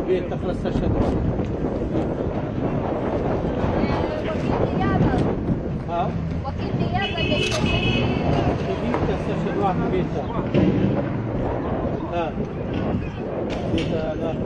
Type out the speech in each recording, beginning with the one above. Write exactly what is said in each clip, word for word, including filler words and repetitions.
بيت تخلص تشهد. وكيل نيابة. ها؟ وكيل نيابة يستشهد. شديد تستشهد واحد في بيتها. الآن. بيتها الآن.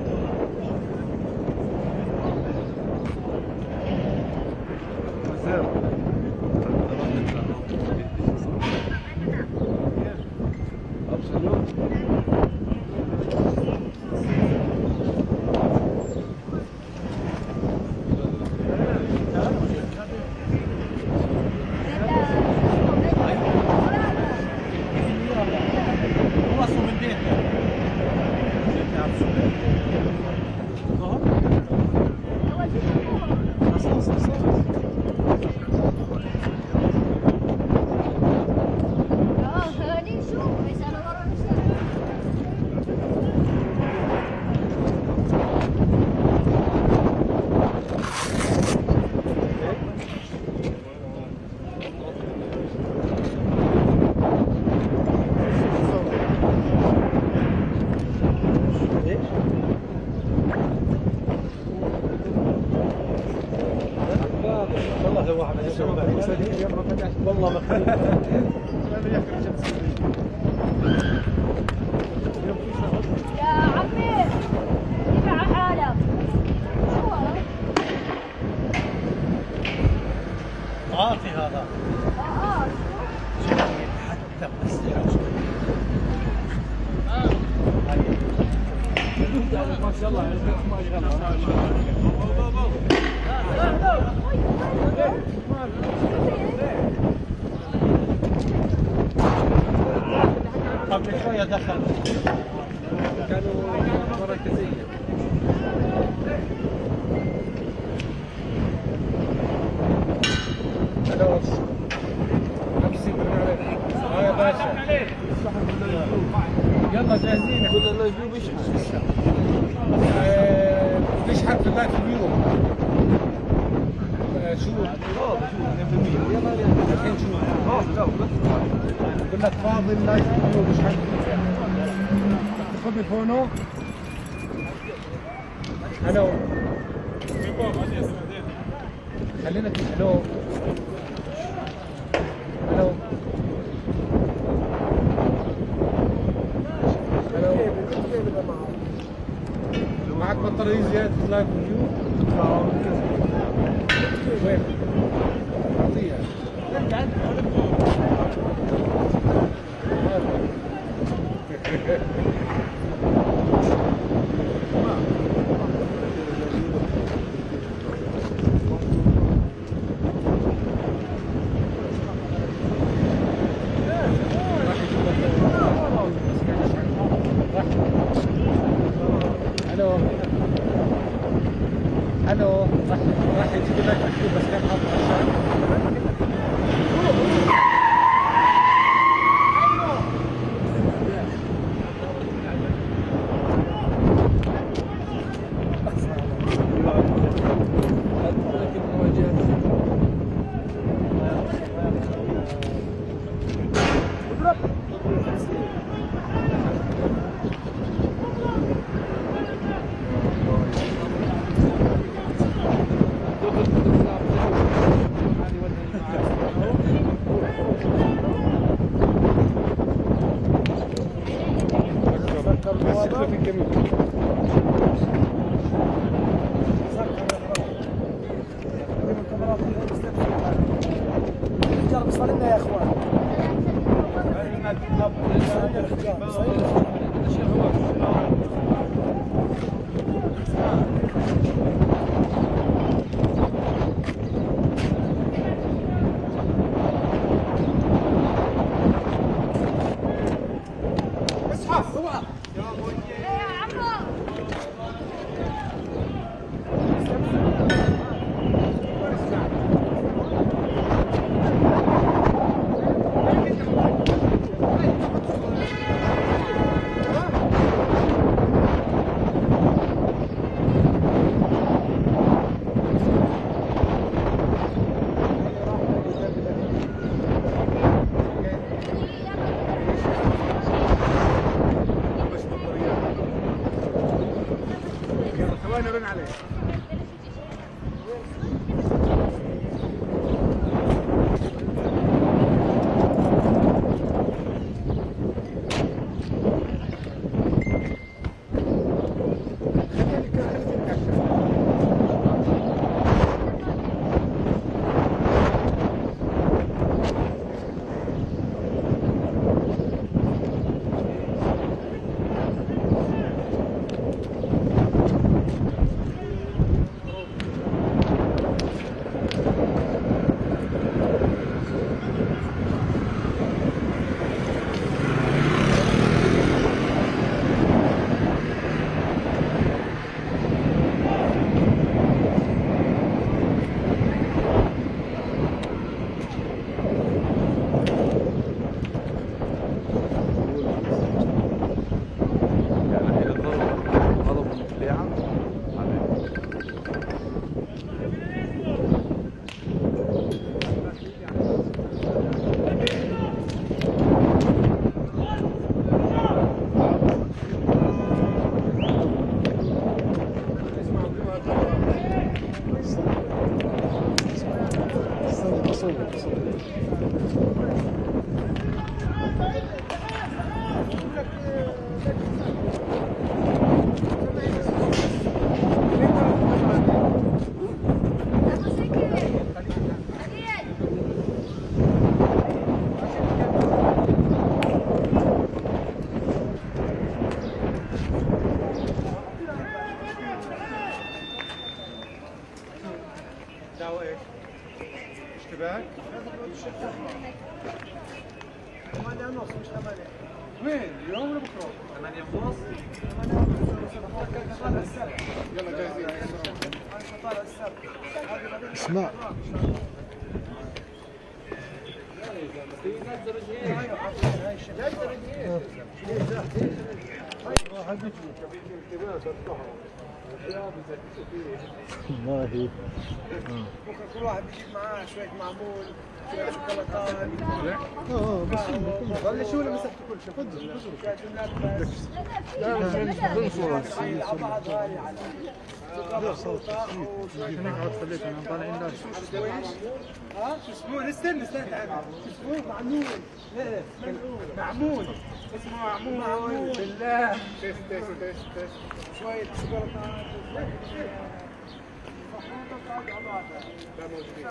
والله مخلوق. يا عمي ادفع حالك. شو عاطي هذا. اه حتى بس ما شاء الله ما شاء الله. قبل شوية دخل كانوا مركزية. خلاص امسك ها يا باشا. يلا جاهزين. كل اللجوء بيشحن. بيشحن في ذاك اليوم. شو؟ يلا الحين شو؟ بقول لك فاضل لا يشحن بيشحن. تاخذ الفونو؟ الو. خلينا في الو. الو. الو. معك بطارية زيادة لايف فيو؟ وين؟ اعطيها. الو الو راح راح يجيب لك مكتوب بس كان حاط ثواني رن عليه. دعوة ايش؟ اشتباك؟ ثمانية ونص مش ثمانية. وين؟ اليوم ولا بكره؟ ثمانية ونص؟ ثمانية ونص. يلا جاهزين. اسمع. والله كل واحد بيجيب معاه شوية معمول، شوية شوكولاتات. اه بس بلشوا ولا مسكتوا كل شيء؟ خذوا خذوا. لا بعض هاي على عشان هيك عاد خليت انا طالعين لا ها شو اسمه استنى استنى شو اسمه معمول لا معمول اسمه معمول بالله تست تست تست تست شوية شوكولاتات لا موجودين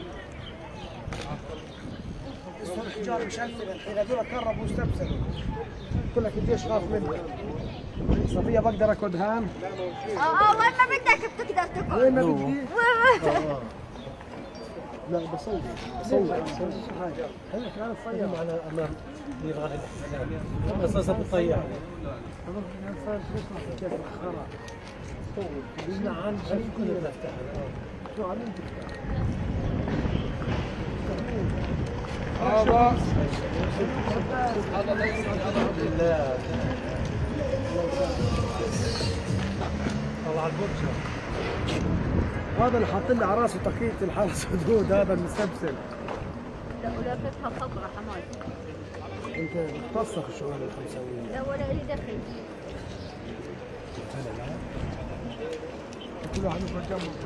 الحجار مشلفة الحين هذول كربوا واستبسلوا قلت لك قديش خاف منك صفية بقدر اكل هام؟ اه اه وين ما بدك بتقدر تاكل وين ما بدي؟ لا بصور بصور هلا كانت صيّة على امام اساسا بتطيع صار تسمع كيف الخرا نعم كنا نفتح شو عم هذا هذا الحمد لله طلع البرشة هذا اللي حاطين لي على راسه تقية الحرس حدود هذا المستبسل لا ولا فتحة خضرا حماي انت بتفسخ الشغل اللي عم تسويه لا ولا لي دخل كل واحد يبغى جنبه كل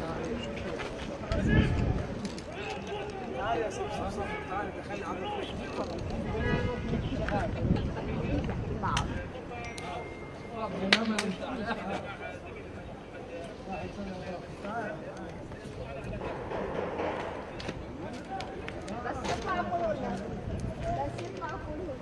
تعال تعال يا سيدي تعال دخلني على بس يطلع قولنا بس يطلع قولنا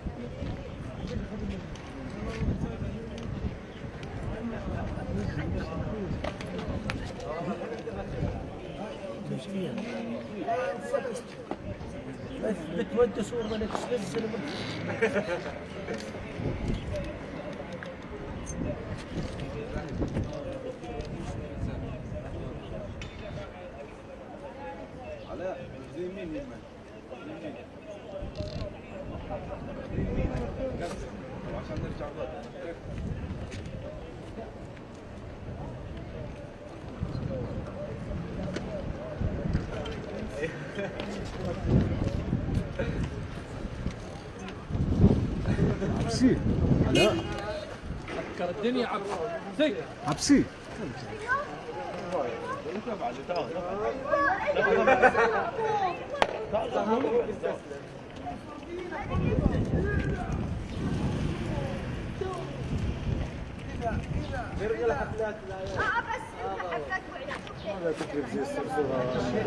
بتودي صور ملك سلسل علاء زي مين مين عشان نرجع بقى سي لا مسكر الدنيا عبسي زي عبسي هذا تكذب زي الصرصور.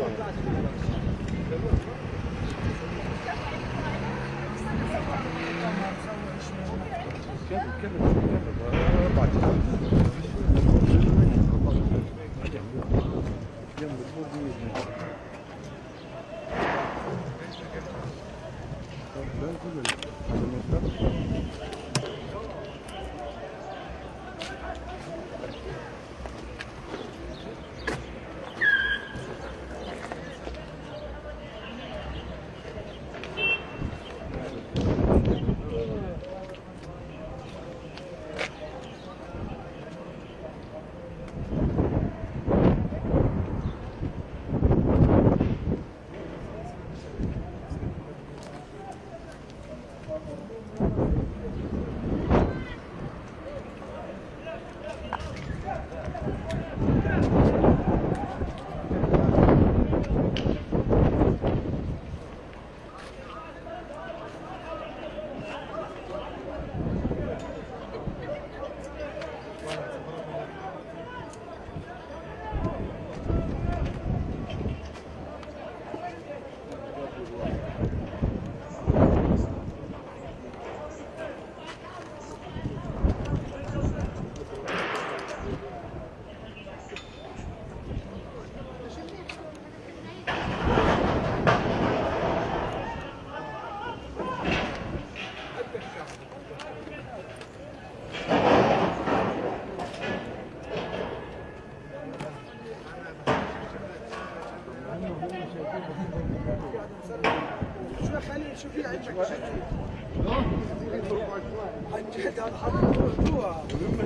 شوفي عندك عن جد هذا حطوها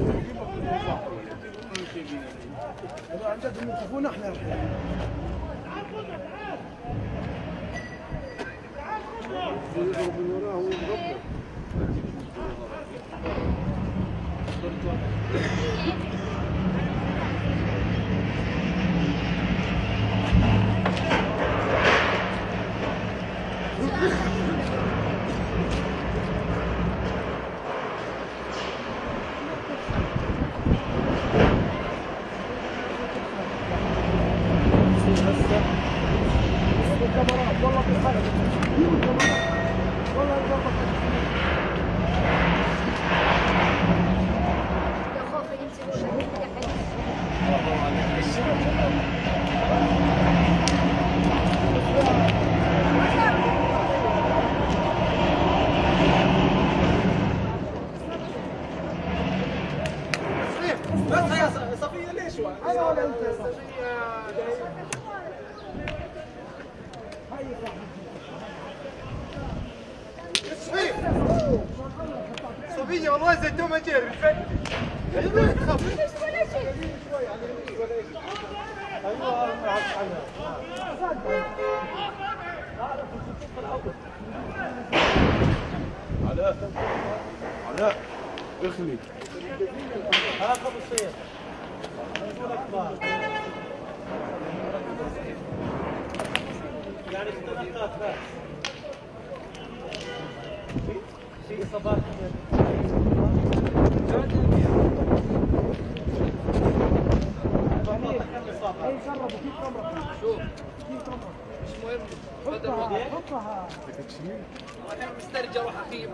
عن جد يوقفونا احنا من وراه ويضربنا صبية والله زي الدوم اجير بالفعل ما تخاف ولا شيء ايوه علاء علاء اخلي هاخذ الصير يعني ست دقائق بس في اصابات شوف مش مهم بدل وقت حطها الحين مسترجع اروح اخيب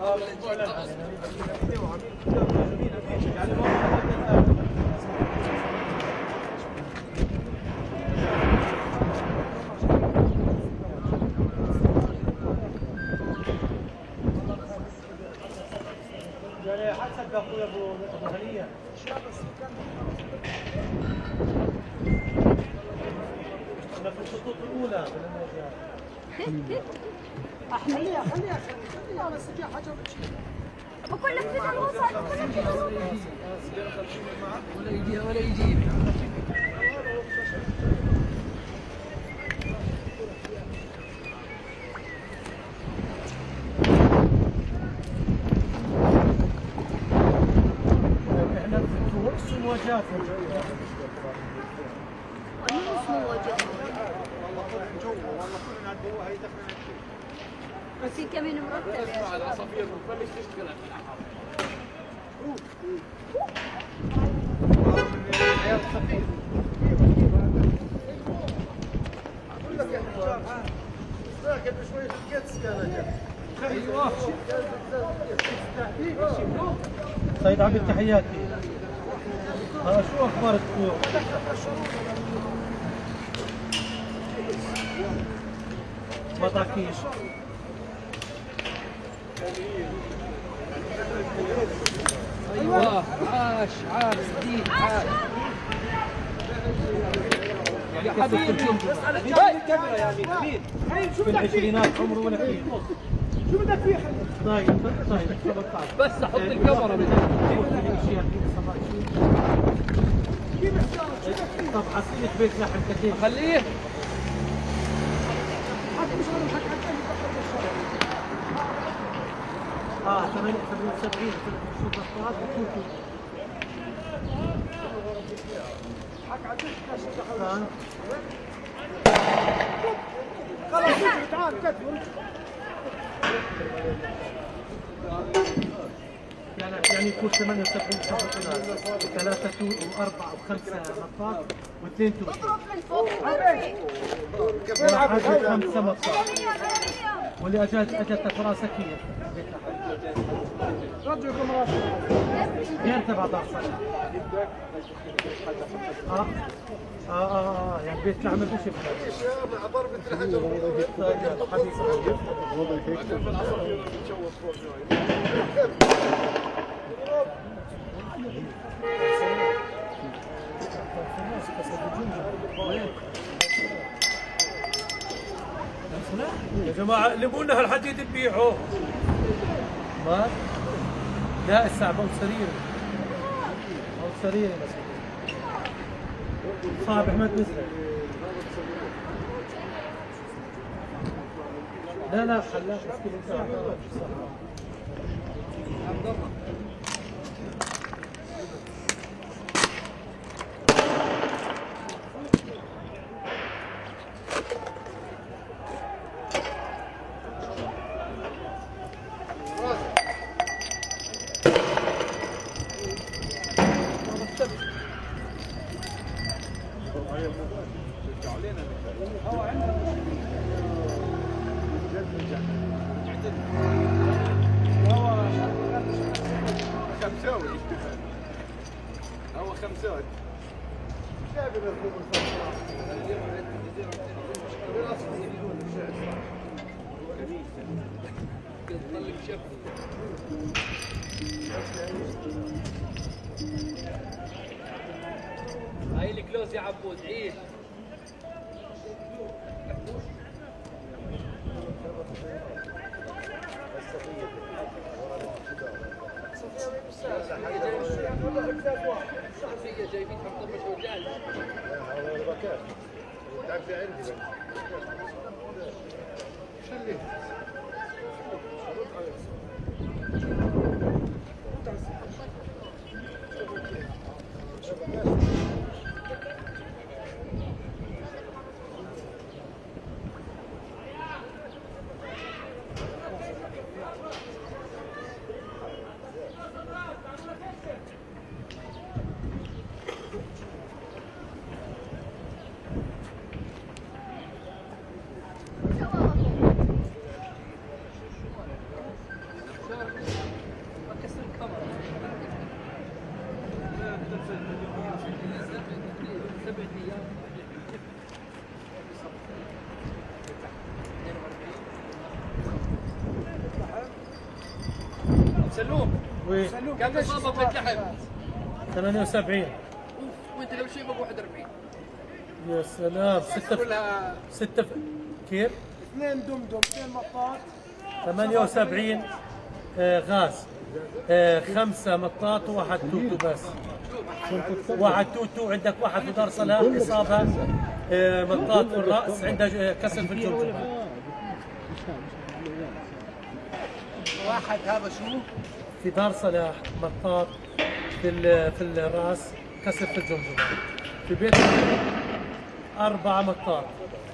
يعني حسب اخوي ابو هنيه احنا في الخطوط الاولى خليها خليها خليها بس في حاجه بتشيل بقول لك كذا الوسط ولا يجي ولا يجيب احنا شو مواجهات؟ نص مواجهة. بس هي كمان مرتبة. العصافير بتبلش تشتغل على لكن بشوية القدس كان ايوه. سيد عبد تحياتي. آه شو اخبار الطيور؟ ما تعرفيش؟ ايوه عاش عاش جديد عاش يا حبيبي. بس انا جاي الكاميرا يا امين. امين في العشرينات عمره ولا كثير. شو بدك فيه؟ طيب طيب سبعطعش. بس احط الكاميرا بدي. طب حصيلة بيت لحم كثير. خليه اه ثمانية وسبعين شو بطاط وكوكو. خلاص تعال كتب. يعني يعني يكون ثمانية وسبعين ثلاثة تو وأربعة وخمسة مطاط واثنين تو. اضرب من فوق. واحد خمسة مطاط. واللي اجت اجت فراسة كيف؟ رجعكم راسك. غير تبع دار صلاح. اه اه اه يعني بيت لحم بشبه. مع ضربة الحجر. حبيبي يا جماعة لمونا هالحديد نبيعه. ما؟ لا الساعة بو سرير بو سرير صعب احمد نزل. لا لا خلاك مسكين خمساوي هو خمساوي هاي الكلوز يا عبود عيش. صحفية جايبين حط مش وجعل. تعرفي عندي شلي سلوم وين؟ كم إصابة في اللحم؟ ثمانية وسبعين. اوف وانت لو شيء ب واحد وأربعين. يا سلام ستة كلها ستة ف... كيف؟ اثنين دمدم اثنين مطاط ثمانية وسبعين آه غاز آه خمسة مطاط وواحد توتو بس. واحد توتو عندك واحد في دار صلاح إصابة آه مطاط في الرأس عنده كسر في الجمجمة. واحد هذا شو؟ في دار صلاح مطاط في ال- في الراس كسر في الجمجمة. في بيت أربعة مطاط.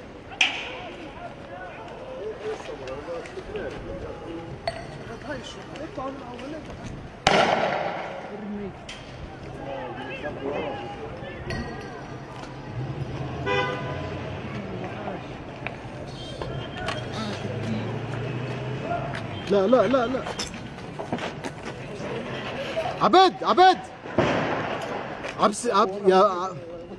لا لا لا لا عبد عبد عبس عب يا ع-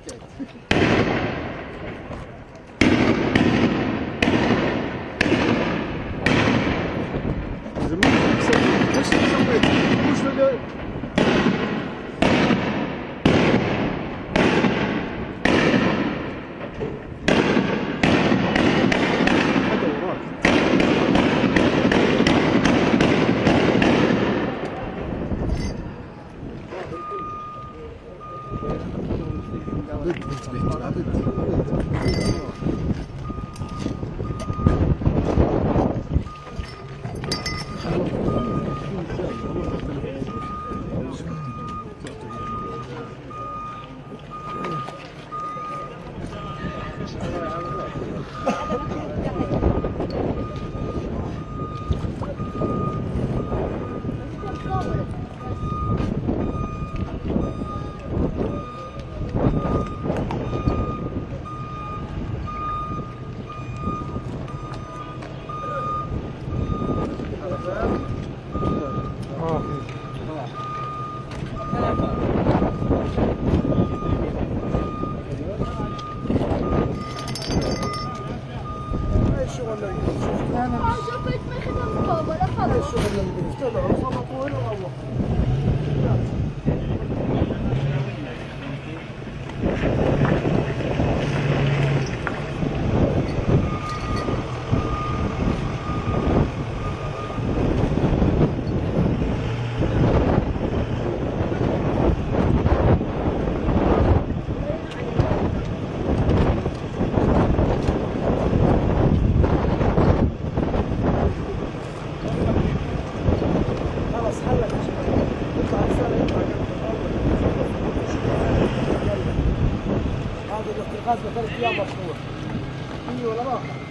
زميلي ايش سويت؟ وش اللي هذا وراك عبد انتبه عبد شوفت ما خدم ولا خلاص. هذا الغاز ثلاث ايام مشروع. اي ولا لا؟